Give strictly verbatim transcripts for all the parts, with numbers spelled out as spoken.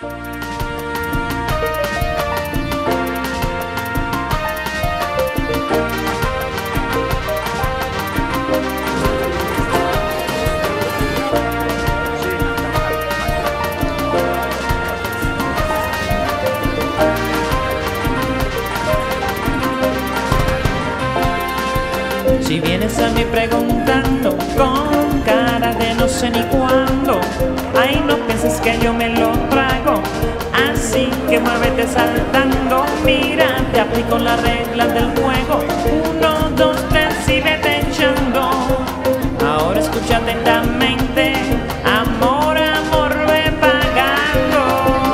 Si vienes a mí preguntando con cara de no sé ni cuándo, ay, no pienses que yo me lo trago, así que muévete saltando. Mira, te aplico las reglas del juego, uno, dos, tres y vete echando. Ahora escucha atentamente, amor, amor, ve pagando.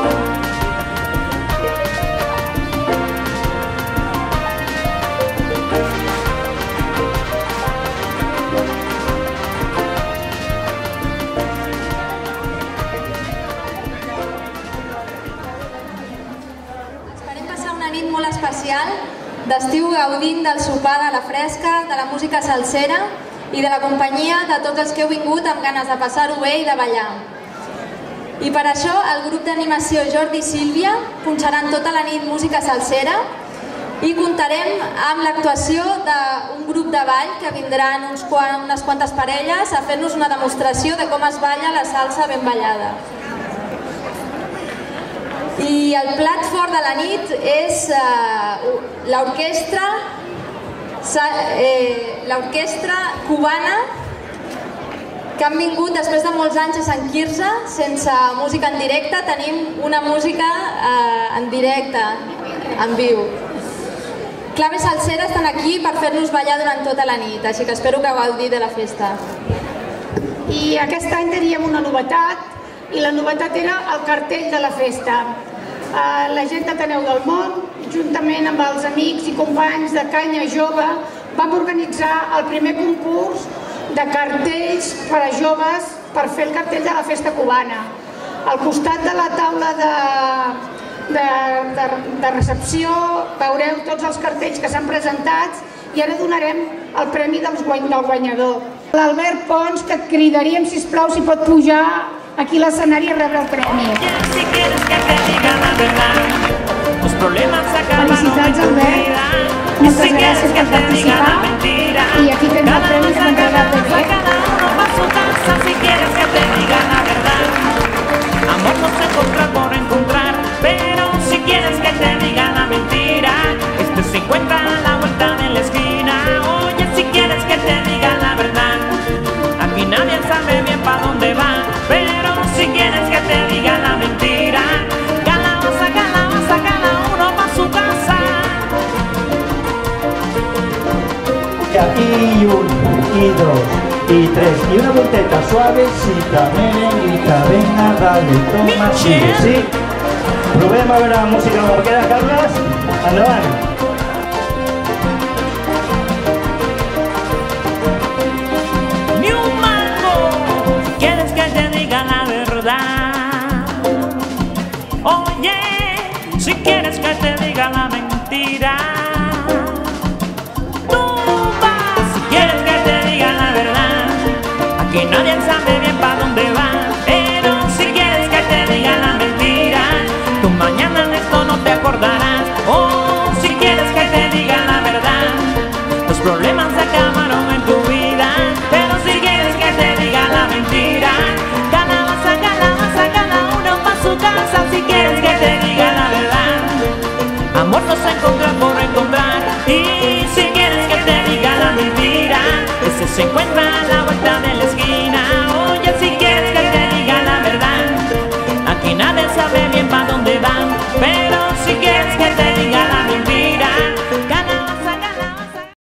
Molt especial d'estiu, gaudint del sopar de la fresca, de la música salsera i de la companyia de tots els que heu vingut amb ganes de passar-ho bé i de ballar. I per això el grup d'animació Jordi i Sílvia punxaran tota la nit música salsera i comptarem amb l'actuació d'un grup de ball que vindran uns quant, unes quantes parelles a fer-nos una demostració de com es balla la salsa ben ballada. I el plat fort de la nit és uh, l'orquestra eh, l'orquestra cubana que han vingut després de molts anys a Sant Quirze sense música en directe. Tenim una música uh, en directe, en viu. Clave Salsera estan aquí per fer-nos ballar durant tota la nit, així que espero que gaudiu de la festa. I aquest any teníem una novetat, i la novetat era el cartell de la festa. La gent de Taneu del Món, juntament amb els amics i companys de Canya Jove, vam organitzar el primer concurs de cartells per a joves per fer el cartell de la festa cubana. Al costat de la taula de, de, de, de recepció veureu tots els cartells que s'han presentat i ara donarem el premi del guanyador. L'Albert Pons, que et cridaríem, sisplau, si pot pujar aquí a l'escenari a rebre el premi. Si quieres que te diga la verdad, los problemas se acaban. Felicitats, Albert. Moltes gràcies per participar. I aquí tens el premi que m'entregat de fer. Cada uno va a su casa. Si quieres que te diga la verdad, amor no se encuentra por encontrar, pero si quieres que te diga la mentira, este se encuentra a la vuelta de la esquina. Oye, si quieres que te diga la verdad, aquí nadie sabe bien para dónde va, pero si quieres que te diga la mentira, calabaza, calabaza, cada uno pa' su casa. Y un, y dos, y tres, y una volteta suavecita, merenguita, venga, dale, toma, sigue, sí. Provem a veure la música com queda, Carles. Endavant. Ni un mango, quieres que te diga la verdad. Oye, si quieres que te diga la mentira, tú vas. Si quieres que te diga la verdad, aquí nadie sabe bien para dónde va, pero si quieres que te diga la mentira, tú mañana de esto no te acordarás. Oh, si quieres que te diga la verdad, los problemas se acabaron en tu vida, pero si quieres que te diga la mentira, calabaza, calabaza, cada uno pa' su casa. Si quieres que te diga la verdad, amor no se encuentra por encontrar, y si quieres que te diga la mentira, ese se encuentra a la vuelta de la esquina. Oye, si quieres que te diga la verdad, aquí nadie sabe bien para dónde van, pero si quieres que te